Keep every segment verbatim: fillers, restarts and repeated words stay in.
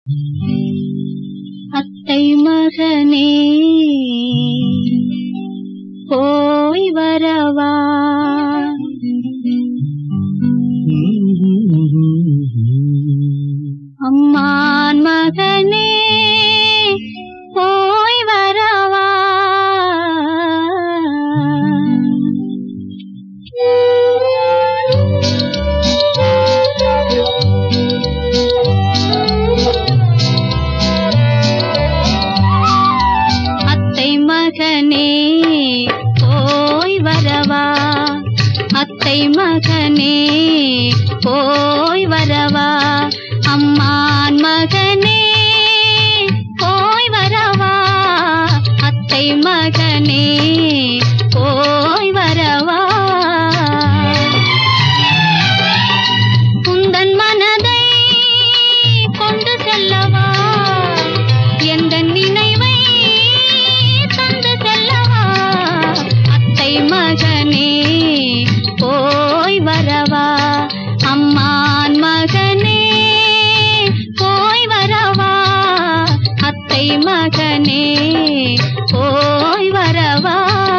அத்தை மகனே போய் வரவா, அம்மான் மகனே போய் வரவா, அத்தை மகனே போய் வரவா, அத்தை மகனே போய் வரவா, அம்மான் மகனே போய் வரவா, அத்தை மகனே போய் வரவா. உந்தன் மனதை கொண்டு செல்லவா, எந்த நினைவை தந்து செல்லவா, அத்தை மகனே போய் வரவா, அம்மான் மகனே போய் வரவா, அத்தை மகனே போய் வரவா.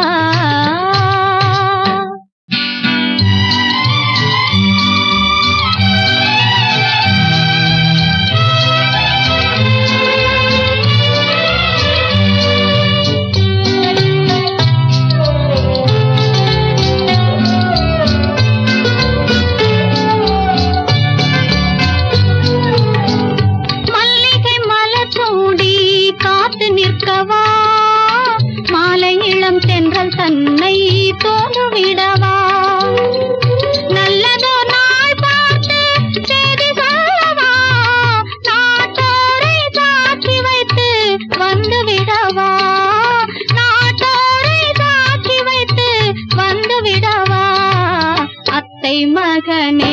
காத்து நிற்கவா, மாலை இளம் தென்றல் தன்னை தோன்றுவிடவா, நல்லதோ நாள் பார்த்து செய்தி சொல்லவா, நாட்டோரை சாட்சி வைத்து வந்து விடவா, நாட்டோரை சாட்சி வைத்து வந்து விடவா, அத்தை மகனே